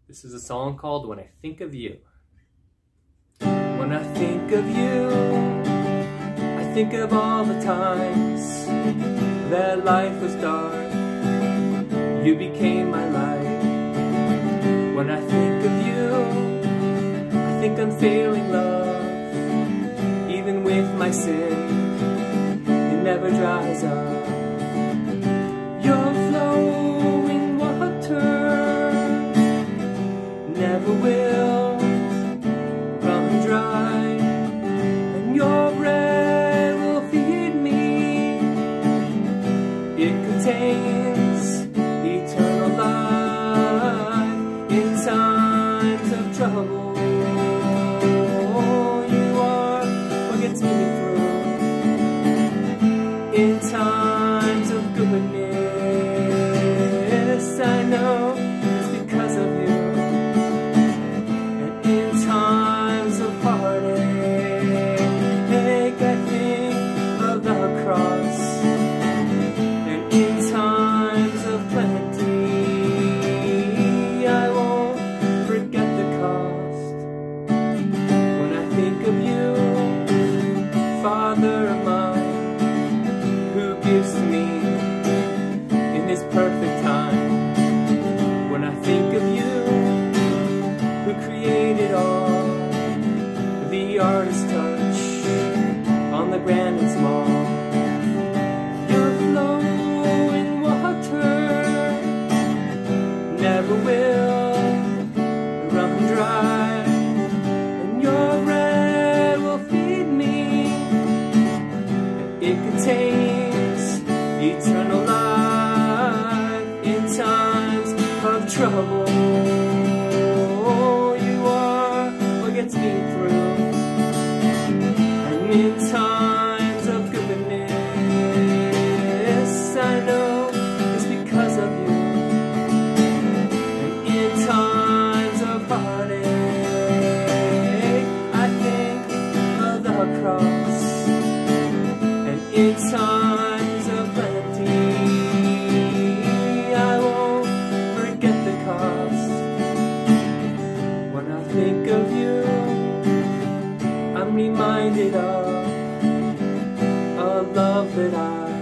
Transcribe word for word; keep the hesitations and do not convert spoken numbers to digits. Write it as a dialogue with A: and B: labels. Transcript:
A: This is a song called When I Think of You. When I think of you, I think of all the times that life was dark. You became my light. When I think of you, I think I'm failing love. Even with my sin, it never dries up. Your flowing water never will run dry, and your bread will feed me. It contains eternal life in times of trouble. You are what gets me through in times of goodness. I know it's because of you. Times of heartache, I think of the cross, and in times of plenty, I won't forget the cost. When I think of you, Father of mine, who gives to me in His perfect time. When I think of you, who created all, the artist's touch on the grand and small. Your flowing water never will run dry, and your bread will feed me. It contains eternal life in times of trouble. Gets me through, and in times of goodness, I know it's because of you. And in times of heartache, I think of the cross, and in times of plenty, I won't forget the cost. When I think of you, I'm reminded of a love that I